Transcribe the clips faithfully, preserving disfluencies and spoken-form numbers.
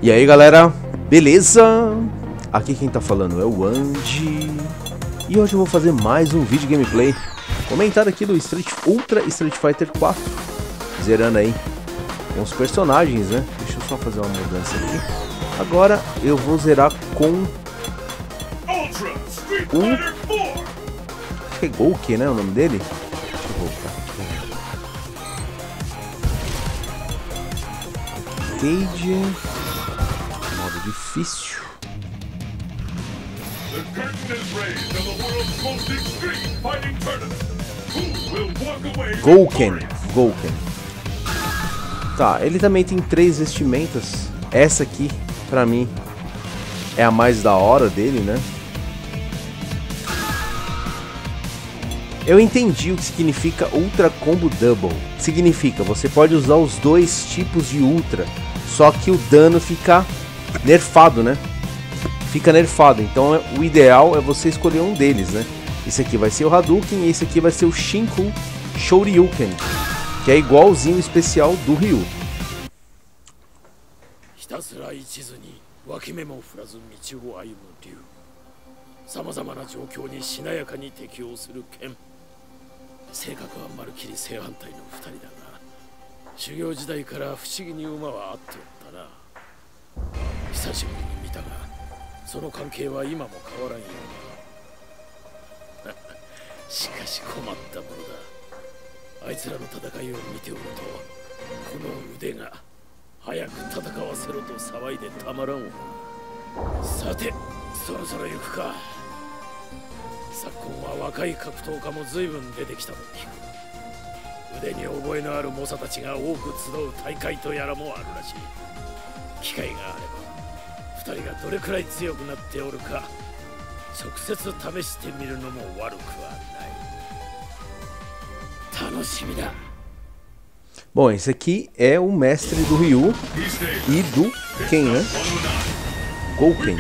E aí galera, beleza? Aqui quem tá falando é o Andy. E hoje eu vou fazer mais um vídeo gameplay comentado aqui do Street Ultra Street Fighter quatro. Zerando aí com os personagens, né? Deixa eu só fazer uma mudança aqui. Agora eu vou zerar com um... Acho que é Gouken, né? O nome dele? Deixa eu voltar. Cage... Modo difícil. Gouken. Gouken. Tá, ele também tem três vestimentas. Essa aqui, pra mim, é a mais da hora dele, né? Eu entendi o que significa Ultra Combo Double. Significa, você pode usar os dois tipos de Ultra, só que o dano fica nerfado, né? Fica nerfado, então o ideal é você escolher um deles, né? Esse aqui vai ser o Hadouken e esse aqui vai ser o Shinku Shoryuken, que é igualzinho o especial do Ryu. Bom, esse aqui é o mestre do Ryu e do Ken, né? Gouken.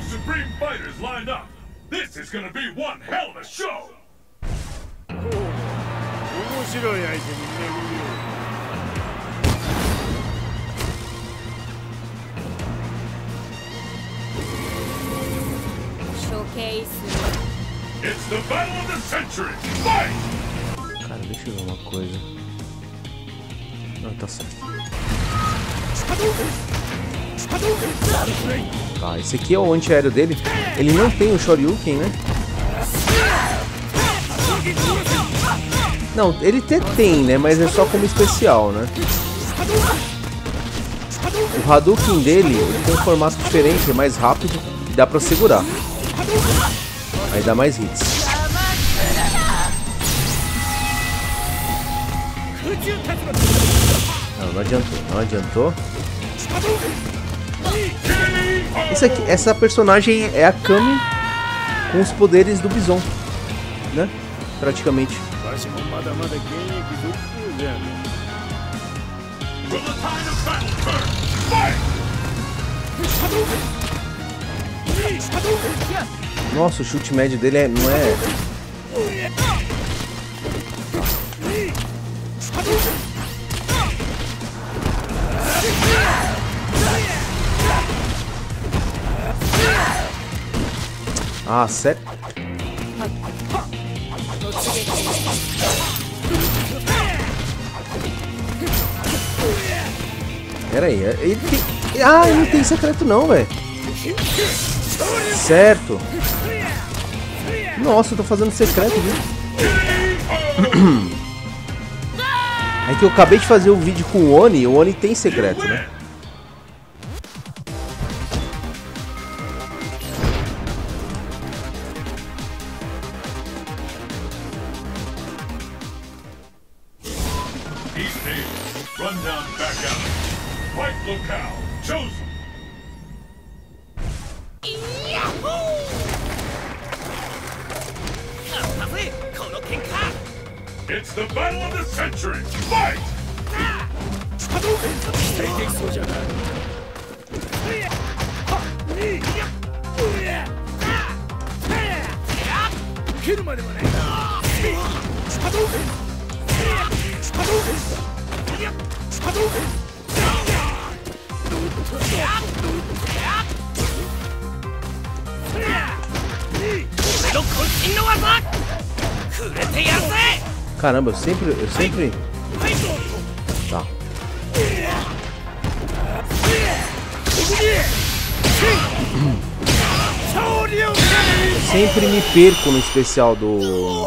Cara, deixa eu ver uma coisa. Não, tá certo. Tá, esse aqui é o antiaéreo dele. Ele não tem o Shoryuken, né? Não, ele até tem, né? Mas é só como especial, né? O Hadouken dele ele tem um formato diferente, é mais rápido e dá pra segurar. Aí dá mais hits. Não, não adiantou, não adiantou. Esse aqui, essa personagem é a Kami com os poderes do Bison, né? Praticamente. Nossa, o chute médio dele é, não é... Ah, sério? Pera aí, ele tem... Ah, ele não tem secreto não, velho. Certo. Nossa, eu tô fazendo secreto, viu? É que eu acabei de fazer o um vídeo com o Oni, o Oni tem secreto, né? It's the battle of the century! Fight! Caramba, eu sempre, eu sempre... Tá. Eu sempre me perco no especial do...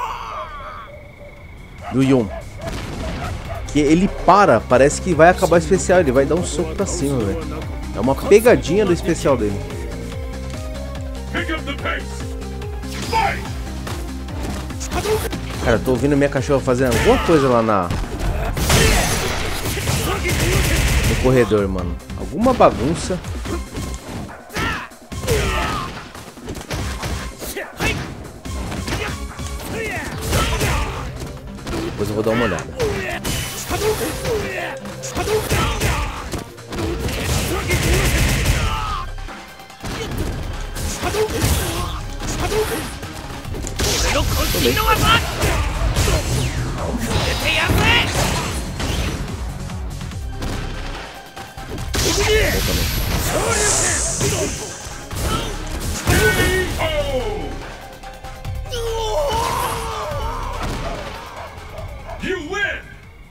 Do Yun. Que ele para, parece que vai acabar o especial, ele vai dar um soco pra cima, velho. É uma pegadinha do especial dele. Cara, eu tô ouvindo minha cachorra fazendo alguma coisa lá na... no corredor, mano. Alguma bagunça. Depois eu vou dar uma olhada. You win!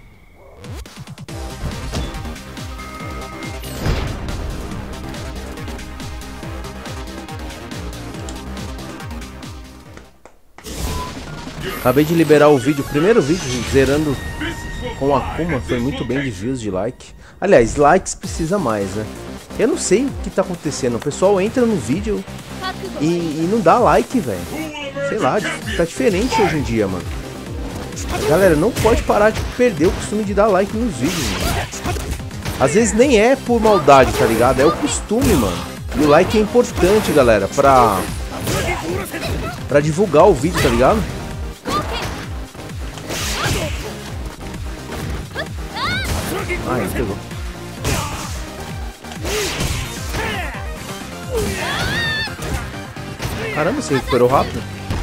Acabei de liberar o vídeo, o primeiro vídeo zerando com a Akuma, foi muito bem de views, de like. Aliás, likes precisa mais, né? Eu não sei o que tá acontecendo, o pessoal entra no vídeo e, e não dá like, velho. Sei lá, tá diferente hoje em dia, mano. Galera, não pode parar de perder o costume de dar like nos vídeos, mano. Às vezes nem é por maldade, tá ligado? É o costume, mano. E o like é importante, galera, pra... Pra divulgar o vídeo, tá ligado? Ah, ele pegou. Caramba, você recuperou rápido.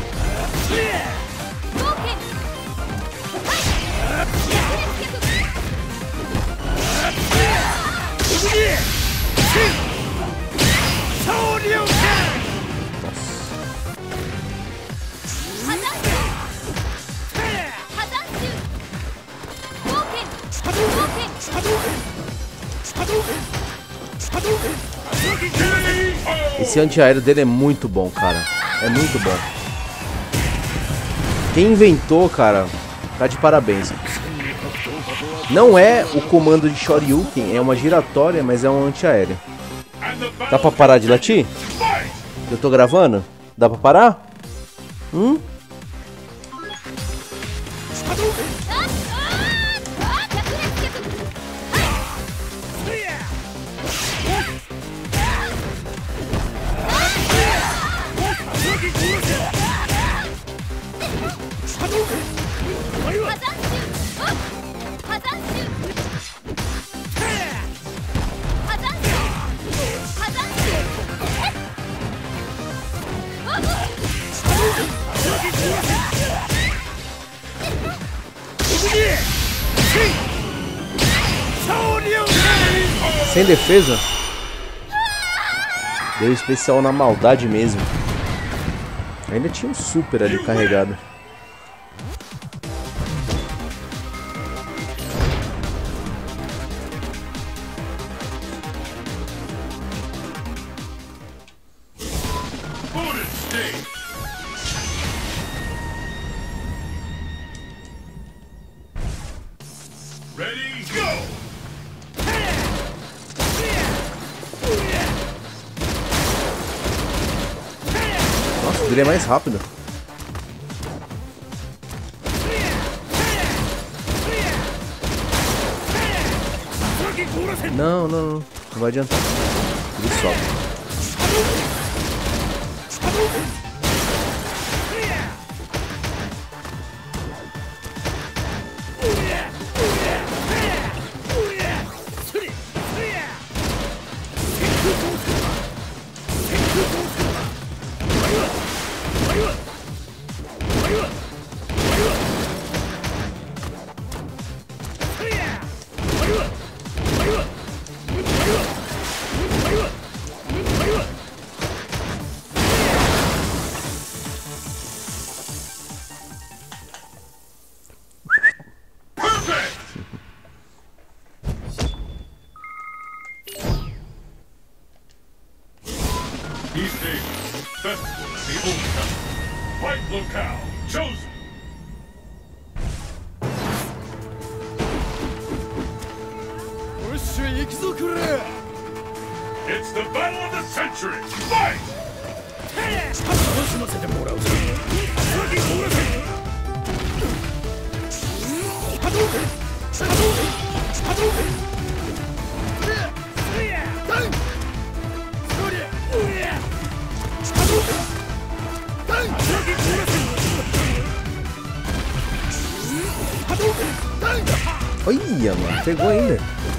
Esse antiaéreo dele é muito bom, cara. É muito bom. Quem inventou, cara, tá de parabéns. Não é o comando de Shoryuken, é uma giratória, mas é um antiaéreo. Dá pra parar de latir? Eu tô gravando? Dá pra parar? Hum? Sem defesa? Deu especial na maldade mesmo. Ainda tinha um super ali carregado. Ready, go! Nossa, ele é mais rápido. Não, não, não. Não vai adiantar. Ele sobe. East Asia, Festival at the Old Temple. Fight locale chosen. It's the battle of the century. Fight! Olha, mano, pegou ainda.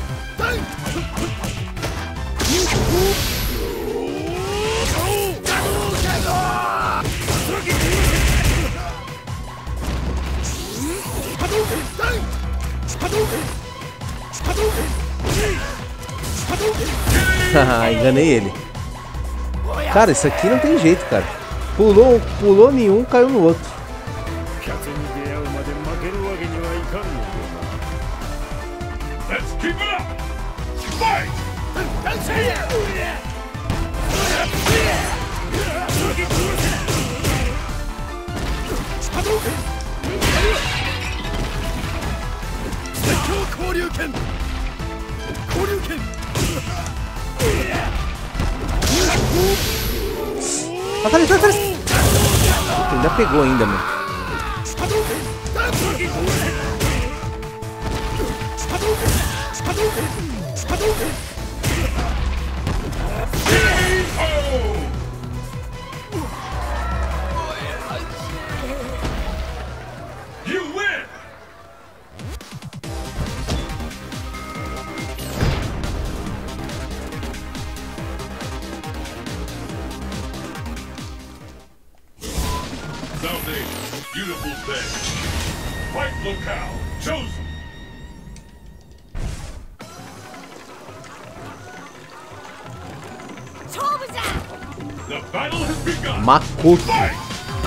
Haha, enganei ele. Cara, isso aqui não tem jeito, cara. Pulou, pulou nenhum, caiu no outro. Let's keep it up. Fight! Atrás, atrás. Ainda pegou ainda, mano. You win! South Asia, beautiful day. Fight locale chosen. The battle has begun. Makoto. Fight!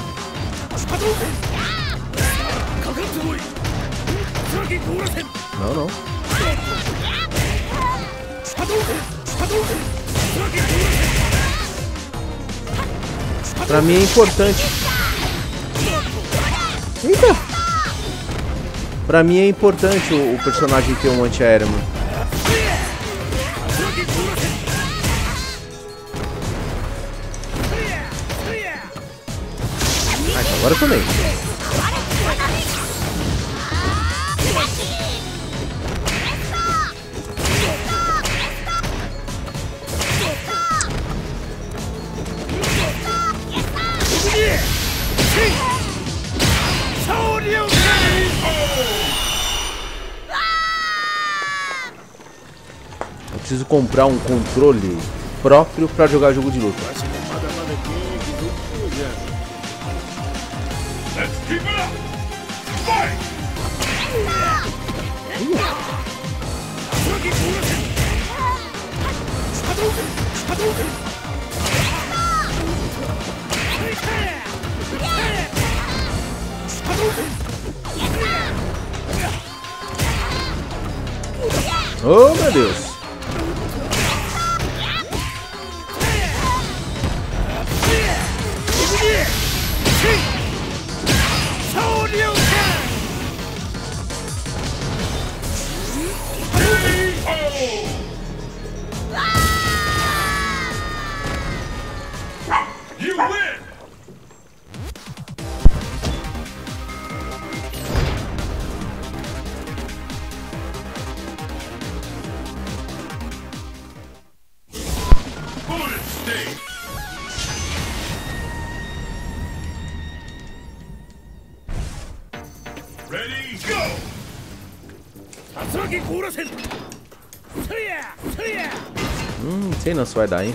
Não, não. Pra mim é importante. Eita! Pra mim é importante o, o personagem ter um antiaéreo, mano. Ah, então agora também. Eu preciso comprar um controle próprio pra jogar jogo de luta. Let's keep it up. Fight! Oh, meu Deus! You win! Bonus stage! Ready, go! Hum, sei não se vai dar, hein?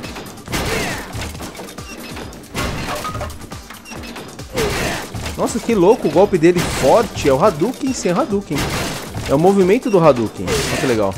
Nossa, que louco, o golpe dele forte é o Hadouken sem Hadouken. É o movimento do Hadouken. Olha que legal.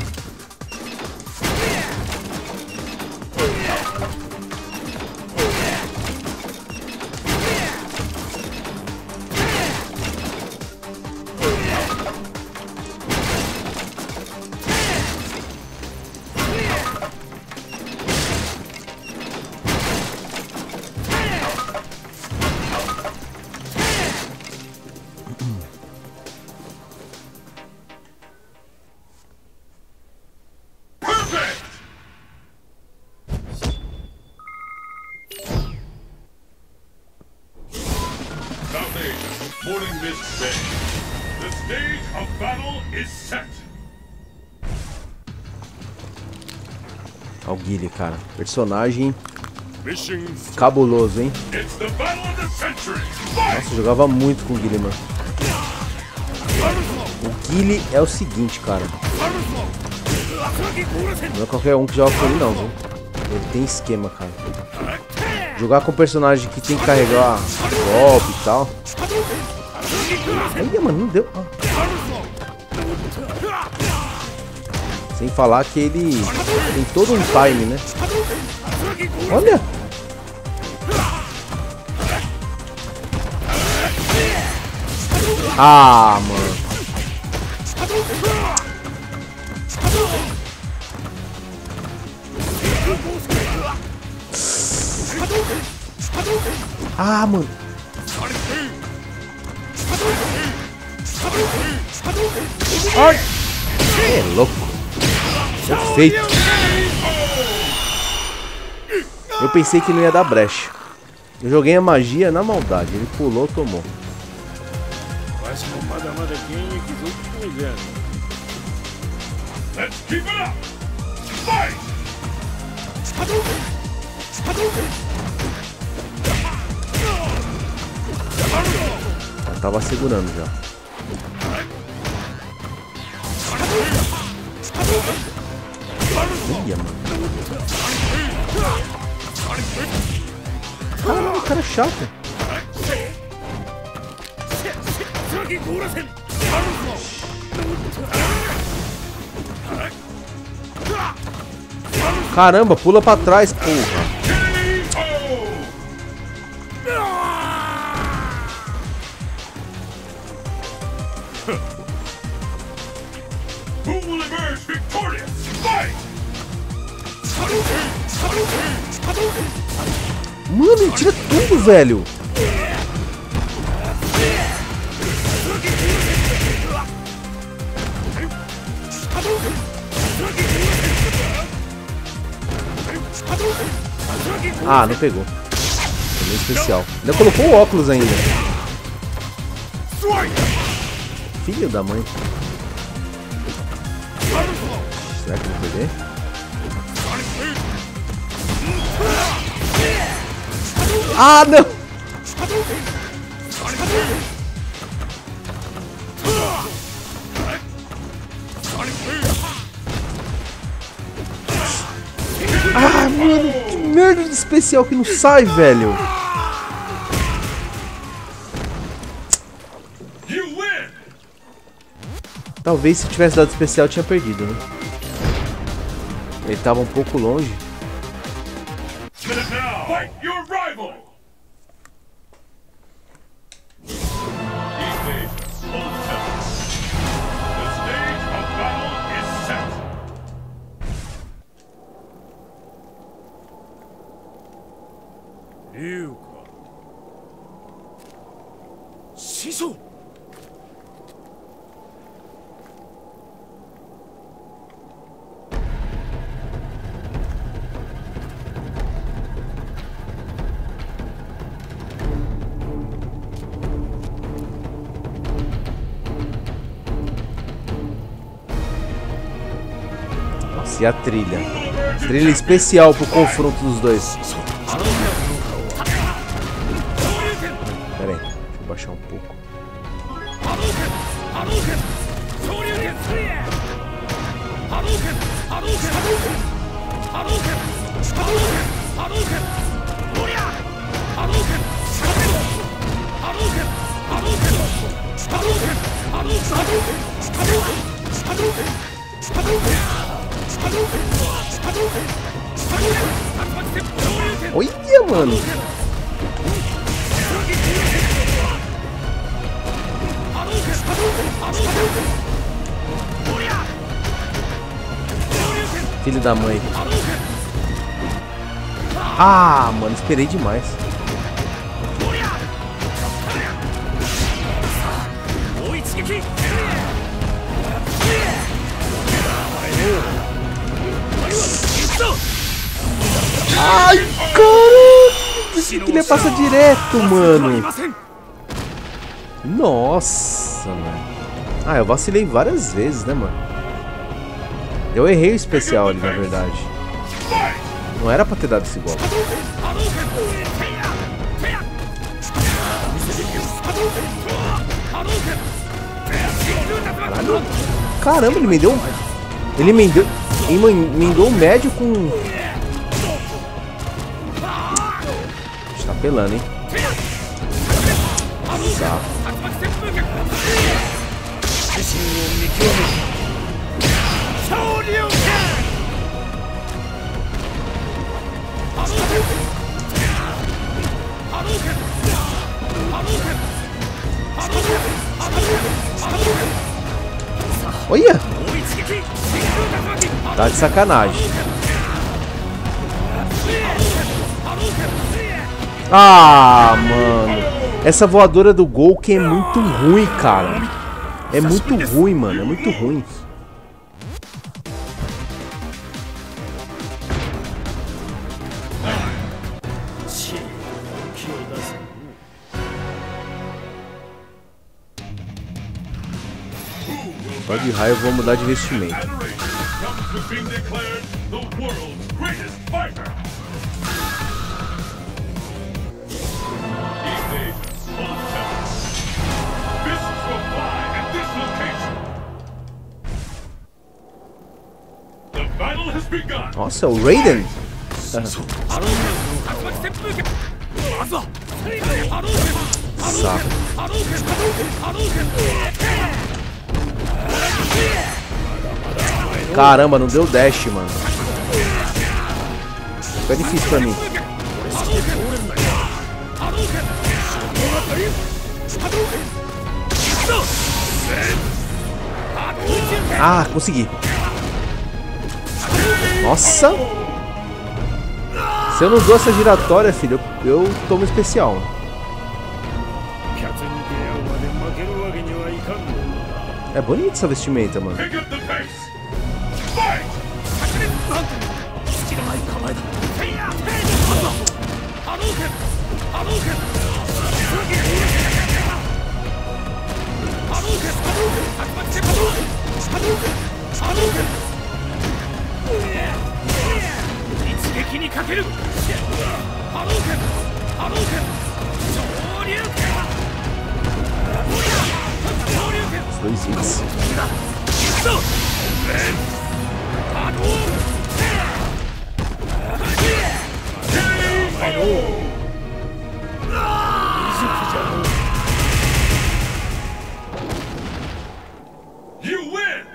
is set. Olha o Guile, cara. Personagem Mission cabuloso, hein? It's the battle of the century. Fight! Nossa, eu jogava muito com o Guile, mano. O Guile é o seguinte, cara. Não é qualquer um que joga com ele, não, viu? Ele tem esquema, cara. Jogar com um personagem que tem que carregar golpe e tal. Aí, mano, não deu. Ah. Sem falar que ele tem todo um time, né? Olha! Ah, mano. Ah, mano. Ai! É louco. Perfeito. Eu pensei que não ia dar brecha. Eu joguei a magia na maldade. Ele pulou, tomou. Let's keep it up. Fight! Eu tava segurando já. Olha, mano. Ah, o cara é chato. Caramba, pula pra trás, porra. Who will emerge victorious? Fight! Mano, ele tira tudo, velho. Ah, não pegou. É meio especial. Ainda colocou o óculos ainda. Filho da mãe. Será que eu vou perder? Ah, não! Ah, mano, que merda de especial que não sai, velho. Talvez se tivesse dado especial tinha perdido, né? Ele tava um pouco longe. Fight your rival. The stage of battle is set. Ryuko. Shiso. E a trilha. Trilha especial pro confronto dos dois. Pera aí, deixa eu baixar um pouco. Olha, mano. Filho da mãe. Ah, mano, esperei demais. Ai, cara! Esse que ele passa direto, mano. Nossa, mano. Ah, eu vacilei várias vezes, né, mano? Eu errei o especial ali, na verdade. Não era pra ter dado esse golpe. Caralho. Caramba, ele me deu... Ele me deu... Ele emendou o médio com... Tá pelando, hein? Tá. Olha! Tá de sacanagem. Ah, mano. Essa voadora do Gouken é muito ruim, cara. É muito ruim, mano. É muito ruim. Só de raio eu vou mudar de vestimento. Nossa, o Raiden? Saco. Caramba, não deu dash, mano. Fica difícil pra mim. Ah, consegui. Nossa! Se eu não dou essa giratória, filho, eu, eu tomo especial. É bonita essa vestimenta, mano. Os dois hits. You win!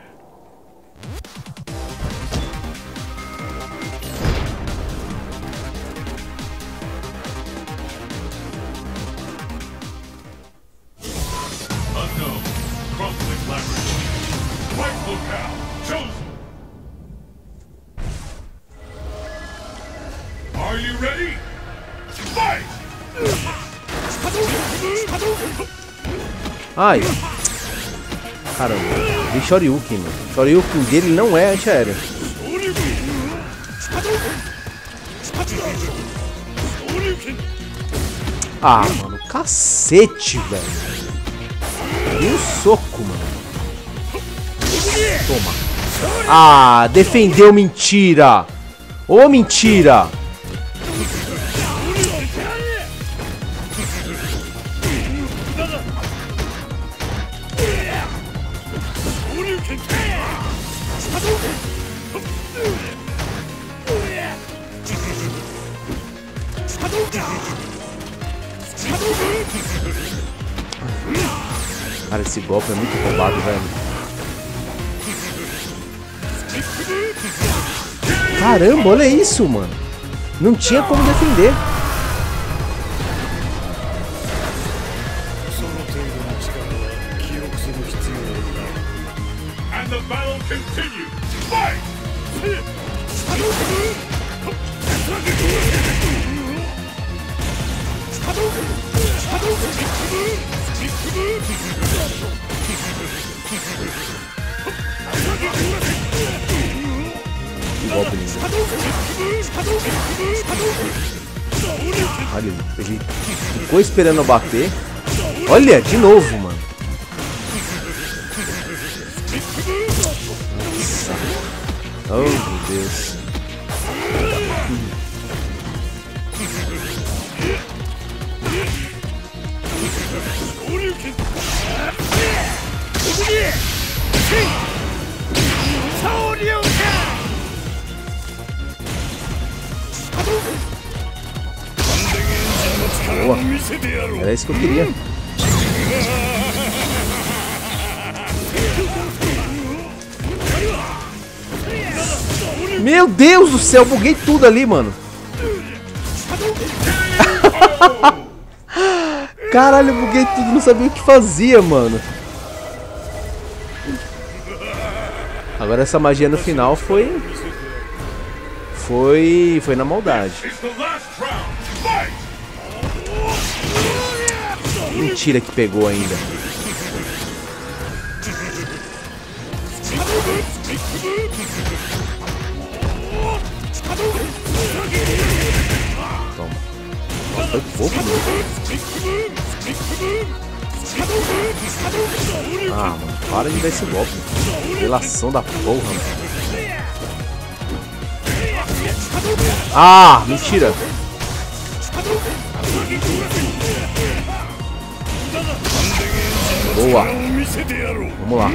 Unknown. Conflict laboratory. Right locale. Chosen. Are you ready? Fight! Ai. Caramba. Vi Shoryuken, mano. Shoryuken dele não é antiaéreo. Ah, mano. Cacete, velho. E um soco, mano. Toma. Ah, defendeu, mentira. Ô, mentira. Cara, esse golpe é muito roubado, velho. Caramba, olha isso, mano. Não tinha como defender. And the battle continues. Fight! Golpe lindo. Olha, ele ficou esperando eu bater. Olha, de novo, mano. Oh, meu Deus. Boa. Era isso que eu queria. Meu Deus do céu, buguei tudo ali, mano. Caralho, eu buguei tudo, não sabia o que fazia, mano. Agora essa magia no final foi... Foi... Foi na maldade. Mentira que pegou ainda. Toma. Nossa, foi pouco, mano. Ah, mano, para de dar esse golpe. Relação da porra, mano. Ah, mentira. Boa. Vamos lá.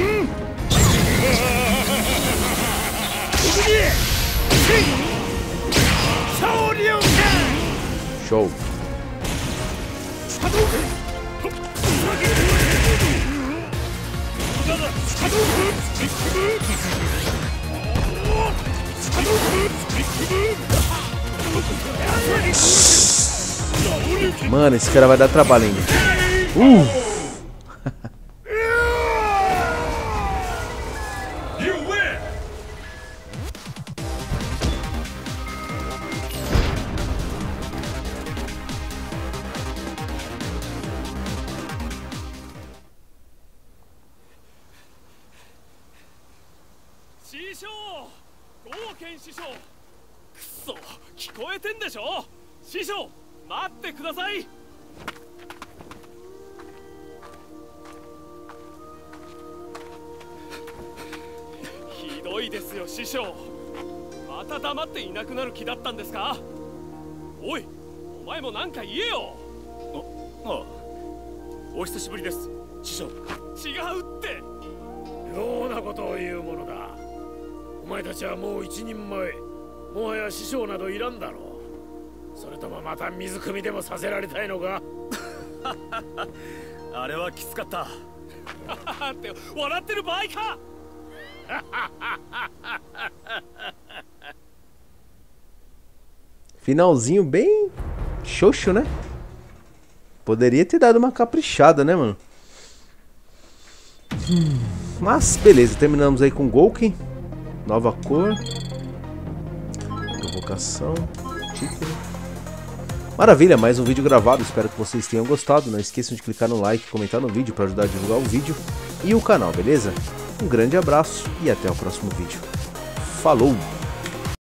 Show. Mano, esse cara vai dar trabalho ainda. Uh! Finalzinho bem xoxo, né? Poderia ter dado uma caprichada, né, mano? Hum, mas beleza, terminamos aí com Gouken. Nova cor. Provocação. Título. Maravilha, mais um vídeo gravado. Espero que vocês tenham gostado. Não esqueçam de clicar no like e comentar no vídeo para ajudar a divulgar o vídeo e o canal, beleza? Um grande abraço e até o próximo vídeo. Falou!